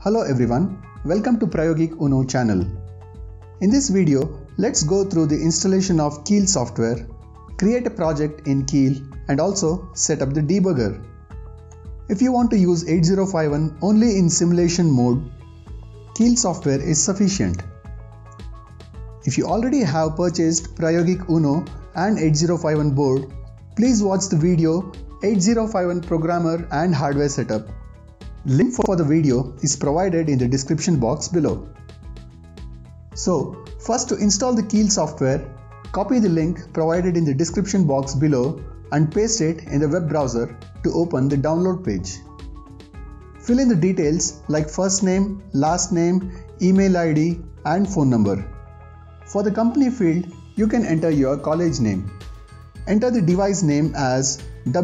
Hello everyone, welcome to Prayogik Uno channel. In this video, let's go through the installation of Keil software, create a project in Keil and also set up the debugger. If you want to use 8051 only in simulation mode, Keil software is sufficient. If you already have purchased Prayogik Uno and 8051 board, please watch the video 8051 programmer and hardware setup. Link for the video is provided in the description box below. So, first to install the Keil software, copy the link provided in the description box below and paste it in the web browser to open the download page. Fill in the details like first name, last name, email ID and phone number. For the company field, you can enter your college name. Enter the device name as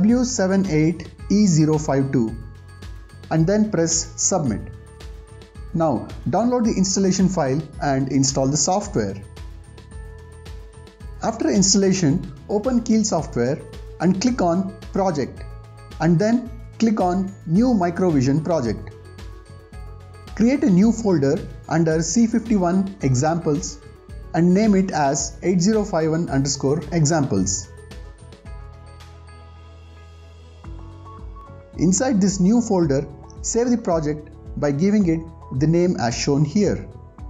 W78E052 and then press submit. Now download the installation file and install the software. After installation, open Keil software and click on project and then click on new Microvision project. Create a new folder under C51 examples and name it as 8051_examples. Inside this new folder, save the project by giving it the name as shown here.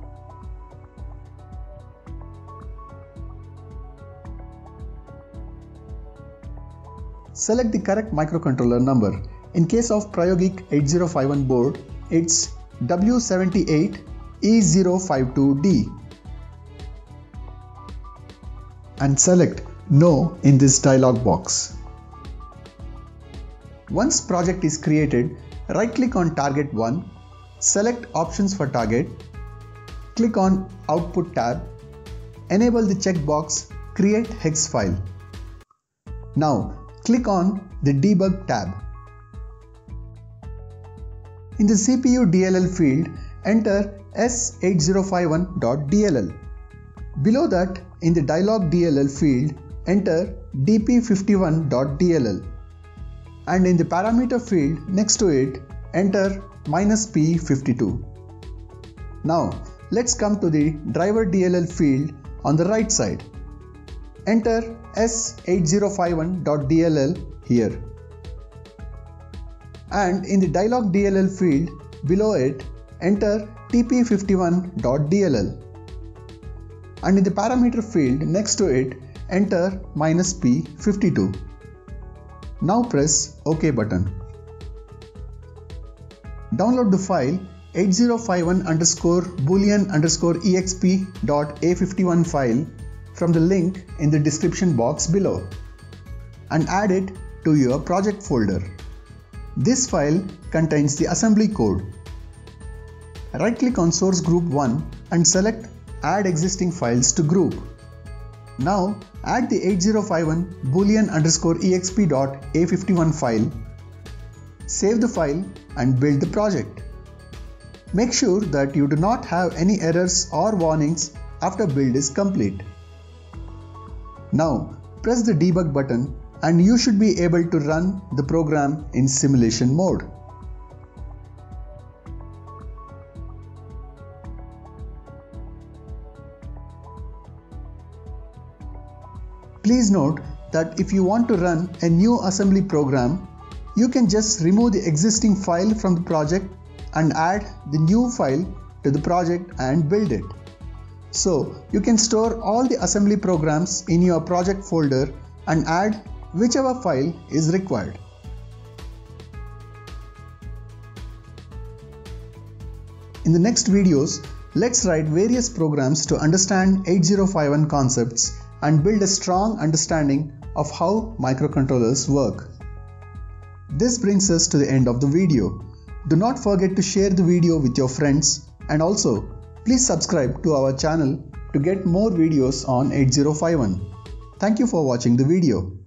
Select the correct microcontroller number. In case of Prayogik 8051 board, it's W78E052D. And select No in this dialog box. Once project is created, right-click on Target 1, select Options for Target, click on Output tab, enable the checkbox Create Hex File. Now, click on the Debug tab. In the CPU DLL field, enter S8051.dll. Below that, in the dialog DLL field, enter DP51.dll. And in the parameter field next to it, enter -P52. Now, let's come to the driver DLL field on the right side. Enter S8051.dll here. And in the dialog DLL field below it, enter TP51.dll. And in the parameter field next to it, enter -P52. Now press OK button. Download the file 8051_boolean_exp.a51 file from the link in the description box below and add it to your project folder. This file contains the assembly code. Right-click on source group 1 and select Add existing files to group. Now add the 8051 boolean_exp.a51 file, save the file and build the project. Make sure that you do not have any errors or warnings after build is complete. Now press the debug button and you should be able to run the program in simulation mode. Please note that if you want to run a new assembly program, you can just remove the existing file from the project and add the new file to the project and build it. So you can store all the assembly programs in your project folder and add whichever file is required. In the next videos, let's write various programs to understand 8051 concepts and build a strong understanding of how microcontrollers work. This brings us to the end of the video. Do not forget to share the video with your friends and also please subscribe to our channel to get more videos on 8051. Thank you for watching the video.